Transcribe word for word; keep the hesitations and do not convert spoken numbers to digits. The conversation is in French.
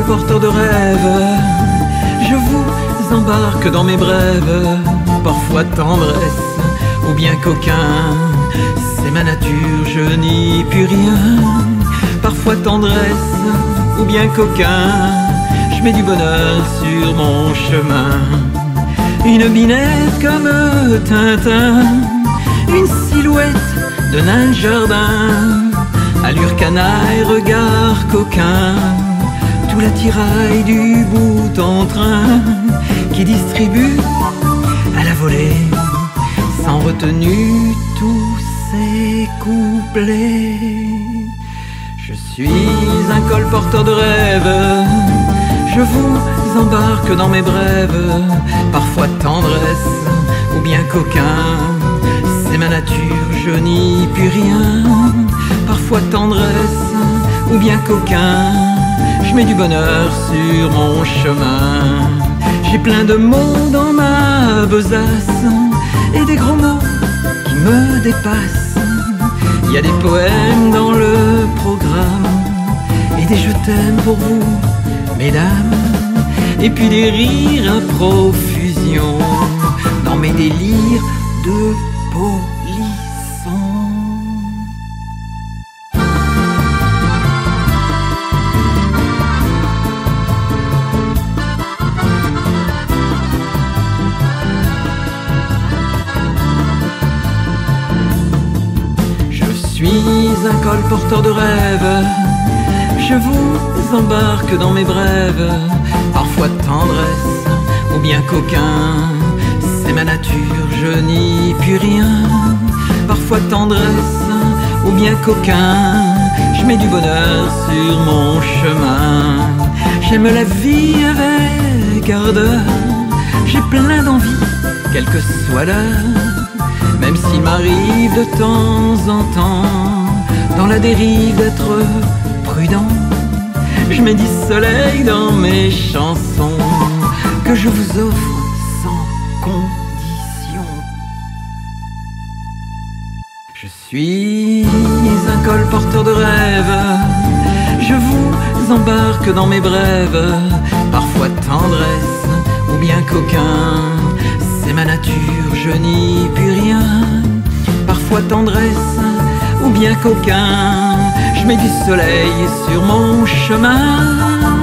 colporteur de rêves, je vous embarque dans mes brèves, parfois tendresse ou bien coquin. C'est ma nature, je n'y puis rien. Parfois tendresse ou bien coquin, je mets du bonheur sur mon chemin. Une binette comme Tintin, une silhouette de nain de jardin, allure canaille, regard coquin, tout l'attirail du bout en train qui distribue à la volée, sans retenue, tous ces couplets. Je suis un colporteur de rêves, je vous embarque dans mes brèves, parfois tendresse ou bien coquin. C'est ma nature, je n'y puis rien. Parfois tendresse ou bien coquin, je mets du bonheur sur mon chemin. J'ai plein de mots dans ma besace et des gros mots qui me dépassent. Il y a des poèmes dans le programme et des je t'aime pour vous, mesdames. Et puis des rires à profusion dans mes délires de polisson. Je suis un colporteur de rêves, je vous embarque dans mes brèves, parfois tendresse ou bien coquin. C'est ma nature, je n'y puis rien. Parfois tendresse ou bien coquin, je mets du bonheur sur mon chemin. J'aime la vie avec ardeur, j'ai plein d'envie, quelle que soit l'heure. Même s'il m'arrive de temps en temps, dans la dérive d'être prudent, je mets du soleil dans mes chansons que je vous offre sans condition. Je suis un colporteur de rêves, je vous embarque dans mes brèves, parfois tendresse ou bien coquin. C'est ma nature, je n'y puis rien. Parfois tendresse ou bien coquin, je mets du soleil sur mon chemin.